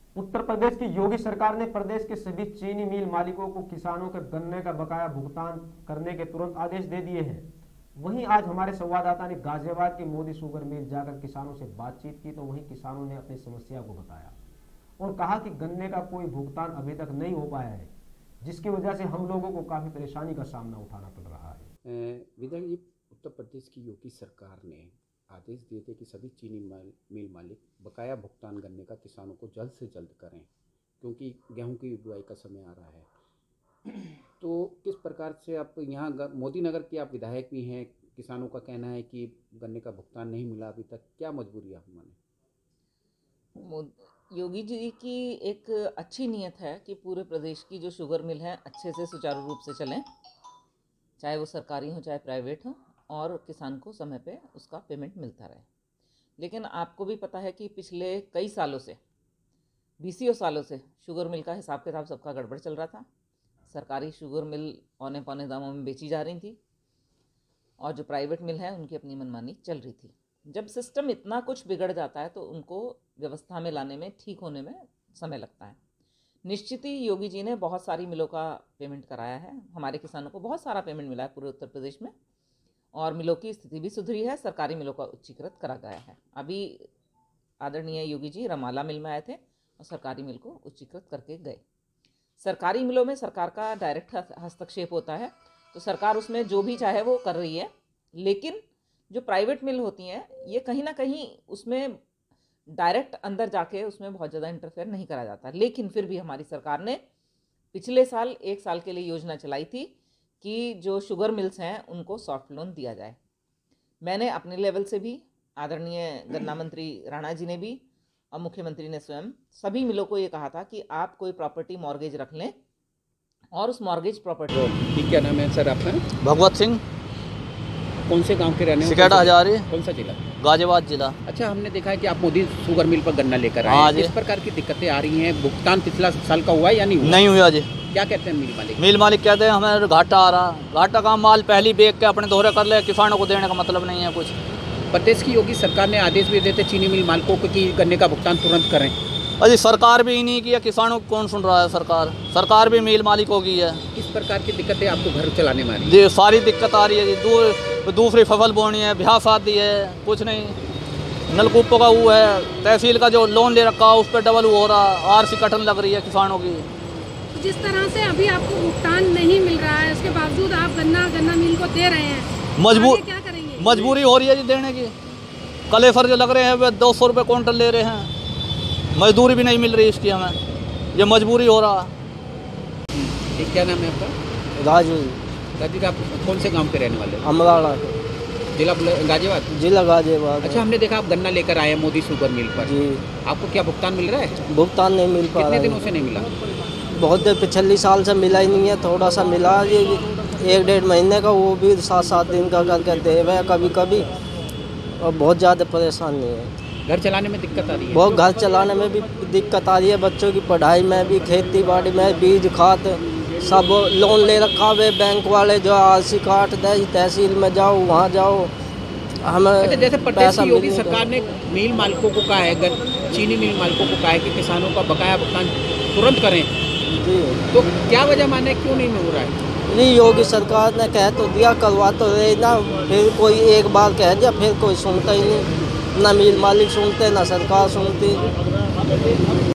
उत्तर प्रदेश की योगी सरकार ने प्रदेश के सभी चीनी मिल मालिकों को किसानों के गन्ने का बकाया भुगतान करने के तुरंत आदेश दे दिए हैं। वहीं आज हमारे संवाददाता ने गाजियाबाद के मोदी शुगर मिल जाकर किसानों से बातचीत की तो वहीं किसानों ने अपनी समस्या को बताया और कहा कि गन्ने का कोई भुगतान अभी तक नहीं हो पाया है, जिसकी वजह से हम लोगों को काफी परेशानी का सामना उठाना पड़ रहा है। विधायक जी, उत्तर प्रदेश की योगी सरकार ने आदेश दिए थे कि सभी चीनी मिल मालिक बकाया भुगतान गन्ने का किसानों को जल्द से जल्द करें, क्योंकि गेहूं की बुआई का समय आ रहा है। तो किस प्रकार से आप यहाँ मोदी नगर के आप विधायक भी हैं, किसानों का कहना है कि गन्ने का भुगतान नहीं मिला अभी तक, क्या मजबूरी आप माने? योगी जी की एक अच्छी नीयत है कि पूरे प्रदेश की जो शुगर मिल है अच्छे से सुचारू रूप से चलें, चाहे वो सरकारी हो चाहे प्राइवेट हो, और किसान को समय पे उसका पेमेंट मिलता रहे। लेकिन आपको भी पता है कि पिछले कई सालों से 20 सालों से शुगर मिल का हिसाब किताब सबका गड़बड़ चल रहा था। सरकारी शुगर मिल औने पौने दामों में बेची जा रही थी और जो प्राइवेट मिल है उनकी अपनी मनमानी चल रही थी। जब सिस्टम इतना कुछ बिगड़ जाता है तो उनको व्यवस्था में लाने में, ठीक होने में समय लगता है। निश्चित ही योगी जी ने बहुत सारी मिलों का पेमेंट कराया है। हमारे किसानों को बहुत सारा पेमेंट मिला है पूरे उत्तर प्रदेश में, और मिलों की स्थिति भी सुधरी है। सरकारी मिलों का उच्चीकृत करा गया है। अभी आदरणीय योगी जी रमाला मिल में आए थे और सरकारी मिल को उच्चीकृत करके गए। सरकारी मिलों में सरकार का डायरेक्ट हस्तक्षेप होता है, तो सरकार उसमें जो भी चाहे वो कर रही है। लेकिन जो प्राइवेट मिल होती हैं, ये कहीं ना कहीं उसमें डायरेक्ट अंदर जाके उसमें बहुत ज़्यादा इंटरफेयर नहीं करा जाता। लेकिन फिर भी हमारी सरकार ने पिछले साल 1 साल के लिए योजना चलाई थी कि जो शुगर मिल्स हैं उनको सॉफ्ट लोन दिया जाए। मैंने अपने लेवल से भी, आदरणीय गन्ना मंत्री राणा जी ने भी और मुख्यमंत्री ने स्वयं सभी मिलों को ये कहा था कि आप कोई प्रॉपर्टी मॉर्गेज रख लें और उस मॉर्गेज प्रॉपर्टी। क्या नाम है सर आपका? भगवत सिंह। कौन से गांव के रहने वाले? सिकेटा हजारी। कौन सा जिला? गाजियाबाद जिला। अच्छा, हमने देखा है कि आप मोदी शुगर मिल पर गन्ना लेकर आए। हाँ, इस प्रकार की दिक्कतें आ रही हैं। भुगतान पिछला साल का हुआ है या नहीं हुआ? नहीं हुआ जी। क्या कहते हैं मिल मालिक? मिल मालिक कहते हैं हमें घाटा आ रहा। घाटा का माल पहली बेच के अपने दोहरे कर ले, किसानों को देने का मतलब नहीं है कुछ। प्रदेश की योगी सरकार ने आदेश भी देते चीनी मिल मालिकों को कि गन्ने का भुगतान तुरंत करें। अजी सरकार भी नहीं किया, किसानों को कौन सुन रहा है? सरकार भी मिल मालिकों की है। किस प्रकार की दिक्कतें आपको घर चलाने में आ रही है? जी सारी दिक्कत आ रही है जी। दूसरी फसल बोनी है, ब्याह शादी है, कुछ नहीं। नलकूपों का वो है, तहसील का जो लोन ले रखा है उस पर डबल हो रहा, आरसी कटन लग रही है किसानों की। जिस तरह से अभी आपको भुगतान नहीं मिल रहा है, उसके बावजूद आप गन्ना मिल को दे रहे हैं, क्या करेंगे? मजबूरी हो रही है जी देने की। कलेफर जो लग रहे हैं वे 200 रुपये क्विंटल ले रहे हैं, मजदूरी भी नहीं मिल रही इसकी हमें, ये मजबूरी हो रहा। क्या नाम है आपका? राजू। राजू, आप कौन से गांव के रहने वाले? अमराड़ा। जिला गाजियाबाद? जिला गाजियाबाद। अच्छा, हमने देखा आप गन्ना लेकर आए हैं मोदी शुगर मिल पर जी। आपको क्या भुगतान मिल रहा है? भुगतान नहीं मिल पा रहा। कितने दिनों से नहीं मिला? बहुत देर, पिछली साल से मिला ही नहीं है। थोड़ा सा मिला ये 1-1.5 महीने का, वो भी 7-7 दिन का करके दे रहे हैं कभी कभी, और बहुत ज़्यादा परेशानी है। घर चलाने में दिक्कत आ रही है? बहुत, घर चलाने में भी दिक्कत आ रही है, बच्चों की पढ़ाई में भी, खेती बाड़ी में, बीज खाद सब लोन ले रखा हुए बैंक वाले, जो आरसी काट दे, तहसील में जाओ वहाँ जाओ, हमें अच्छा, जैसे प्रदेश की योगी सरकार ने मिल मालिकों को कहा है, चीनी मिल मालिकों को कहा है कि किसानों का बकाया भुगतान तुरंत करें जी, तो क्या वजह माने क्यों नहीं हो रहा है? नहीं, योगी सरकार ने कह तो दिया, करवा तो रहे ना, फिर कोई एक बार कह दिया फिर कोई सुनता ही नहीं। ना मिल मालिक सुनते, ना सरकार सुनती।